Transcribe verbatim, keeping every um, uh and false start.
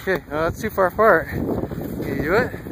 Okay, well, that's too far apart. Can you do it?